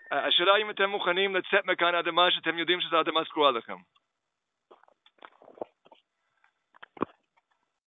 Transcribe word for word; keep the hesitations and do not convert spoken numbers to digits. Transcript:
השאלה אם אתם מוכנים לצאת מכאן אדמה שאתם יודעים שזו אדמה זכורה לכם.